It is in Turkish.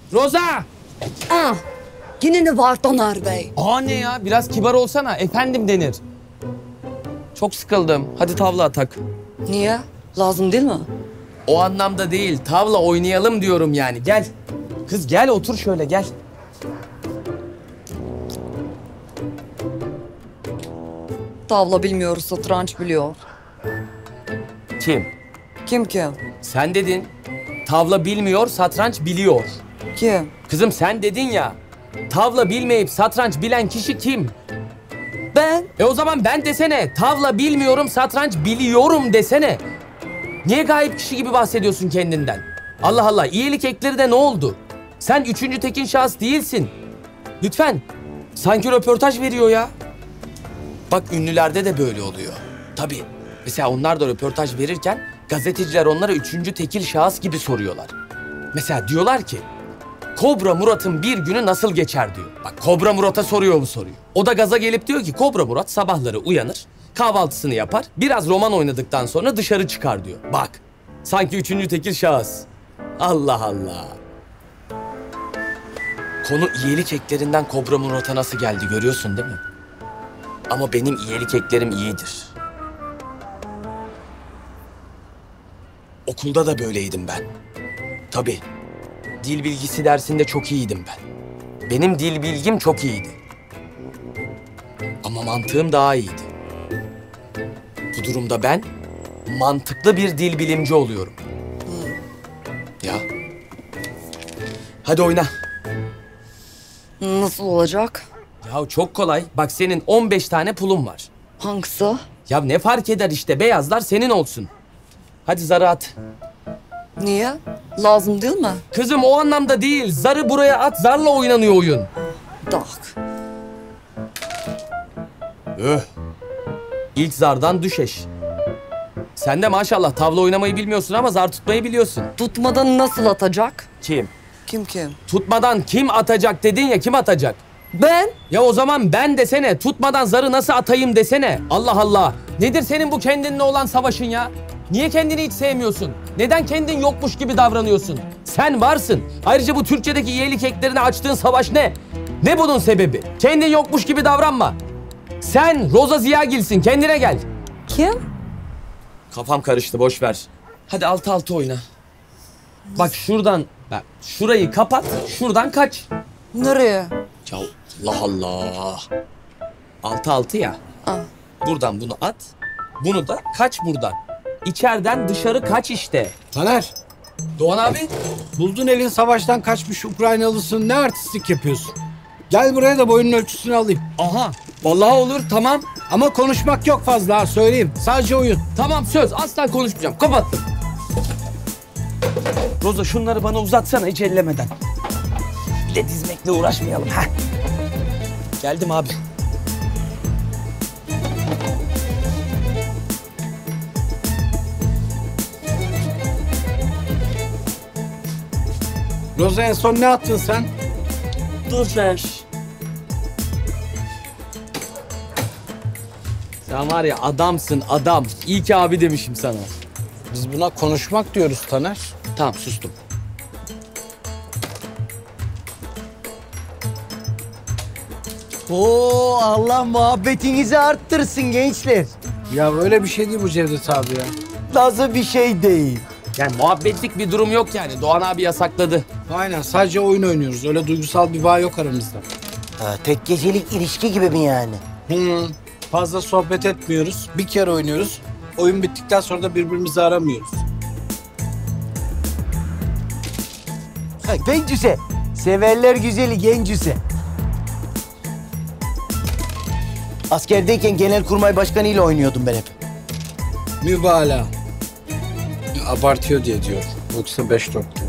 Roza! Ah, yine ne var Taner Bey? Ne ya? Biraz kibar olsana. Efendim denir. Çok sıkıldım. Hadi tavla atak. Niye? Lazım değil mi? O anlamda değil. Tavla oynayalım diyorum yani. Gel. Kız gel otur şöyle gel. Tavla bilmiyoruz, satranç biliyor. Kim? Kim? Sen dedin. Tavla bilmiyor, satranç biliyor. Kim? Kızım sen dedin ya. Tavla bilmeyip satranç bilen kişi kim? Ben. O zaman ben desene. Tavla bilmiyorum, satranç biliyorum desene. Niye gayip kişi gibi bahsediyorsun kendinden? Allah Allah, iyilik ekleri de ne oldu? Sen üçüncü tekin şahıs değilsin. Lütfen. Sanki röportaj veriyor ya. Bak ünlülerde de böyle oluyor. Tabii. Mesela onlar da röportaj verirken gazeteciler onlara üçüncü tekil şahıs gibi soruyorlar. Mesela diyorlar ki Kobra Murat'ın bir günü nasıl geçer diyor. Bak Kobra Murat'a soruyor bu soruyu. O da gaza gelip diyor ki Kobra Murat sabahları uyanır, kahvaltısını yapar, biraz roman oynadıktan sonra dışarı çıkar diyor. Bak sanki üçüncü tekil şahıs. Allah Allah. Konu iyilik eklerinden Kobra Murat'a nasıl geldi görüyorsun değil mi? Ama benim iyilik eklerim iyidir. Okulda da böyleydim ben. Tabii. Dil bilgisi dersinde çok iyiydim ben. Benim dil bilgim çok iyiydi. Ama mantığım daha iyiydi. Bu durumda ben mantıklı bir dil bilimci oluyorum. Ya. Hadi oyna. Nasıl olacak? Ya çok kolay. Bak senin 15 tane pulun var. Hangisi? Ya ne fark eder işte beyazlar senin olsun. Hadi zarı at. Niye? Lazım değil mi? Kızım o anlamda değil. Zarı buraya at, zarla oynanıyor oyun. Tak. İlk zardan düşeş. Sen de maşallah tavla oynamayı bilmiyorsun ama zar tutmayı biliyorsun. Tutmadan nasıl atacak? Kim? Kim? Tutmadan kim atacak dedin ya, kim atacak? Ben. Ya o zaman ben desene, tutmadan zarı nasıl atayım desene. Allah Allah. Nedir senin bu kendinle olan savaşın ya? Niye kendini hiç sevmiyorsun? Neden kendin yokmuş gibi davranıyorsun? Sen varsın. Ayrıca bu Türkçedeki iyilik eklerine açtığın savaş ne? Ne bunun sebebi? Kendin yokmuş gibi davranma. Sen Roza Ziyagil'sin, kendine gel. Kim? Kafam karıştı, boş ver. Hadi 6-6 oyna. Bak şuradan, bak şurayı kapat, şuradan kaç. Nereye? Ya Allah Allah. 6-6 ya. Ah. Buradan bunu at, bunu da kaç buradan. İçeriden dışarı kaç işte. Taner, Doğan abi. buldun elin savaştan kaçmış Ukraynalısın. Ne artistlik yapıyorsun? Gel buraya da boyunun ölçüsünü alayım. Aha, vallahi olur, tamam. Ama konuşmak yok fazla ha, söyleyeyim. Sadece oyun. Tamam söz, asla konuşmayacağım. Kapattım. Roza şunları bana uzatsana hiç ellemeden. Bir de dizmekle uğraşmayalım. Heh. Geldim abi. Roza en son ne attın sen? Dur ver. Sen var ya adamsın adam. İyi ki abi demişim sana. Biz buna konuşmak diyoruz Taner. Tamam sustum. Oo, Allah muhabbetinizi arttırsın gençler. Ya böyle bir şey değil bu Cevdet abi ya. Nasıl bir şey değil. Yani muhabbetlik bir durum yok yani. Doğan abi yasakladı. Aynen, sadece oyun oynuyoruz. Öyle duygusal bir bağ yok aramızda. Ha, tek gecelik ilişki gibi mi yani? Fazla sohbet etmiyoruz. Bir kere oynuyoruz. Oyun bittikten sonra da birbirimizi aramıyoruz. Ha, gencüse. Severler güzeli gencüse. Askerdeyken Genelkurmay Başkanı ile oynuyordum ben hep. Mübalağa. Abartıyor diye diyor. Yoksa 5-4.